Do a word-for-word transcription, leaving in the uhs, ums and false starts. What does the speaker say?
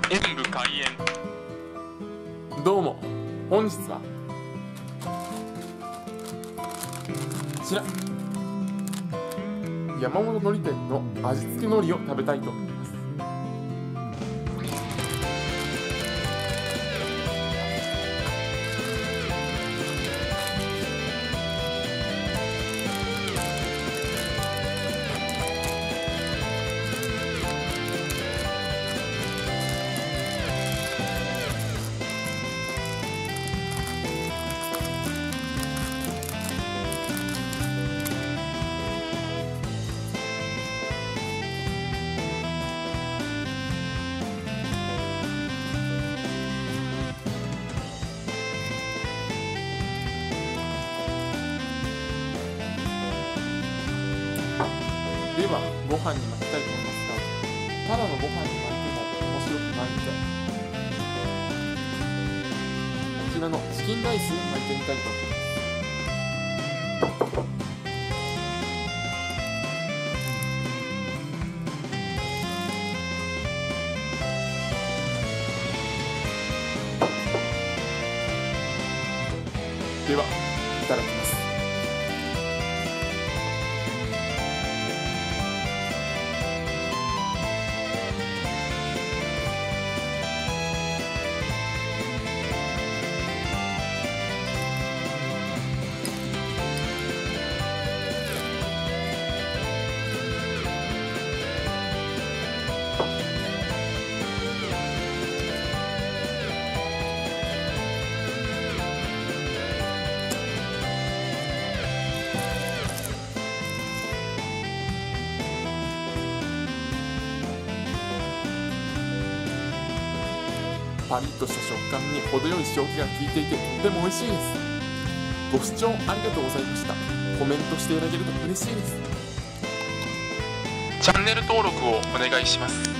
演武開演。 どうも、本日はこちら山本海苔店の味付け海苔を食べたいと思います。ではご飯に巻きたいと思いますが、ただのご飯に巻いても面白くないので、こちらのチキンライスに巻いてみたいと思います。では、いただきます。パリッとした食感に程よい塩気が効いていてとても美味しいです。ご視聴ありがとうございました。コメントしていただけると嬉しいです。 チャンネル登録をお願いします。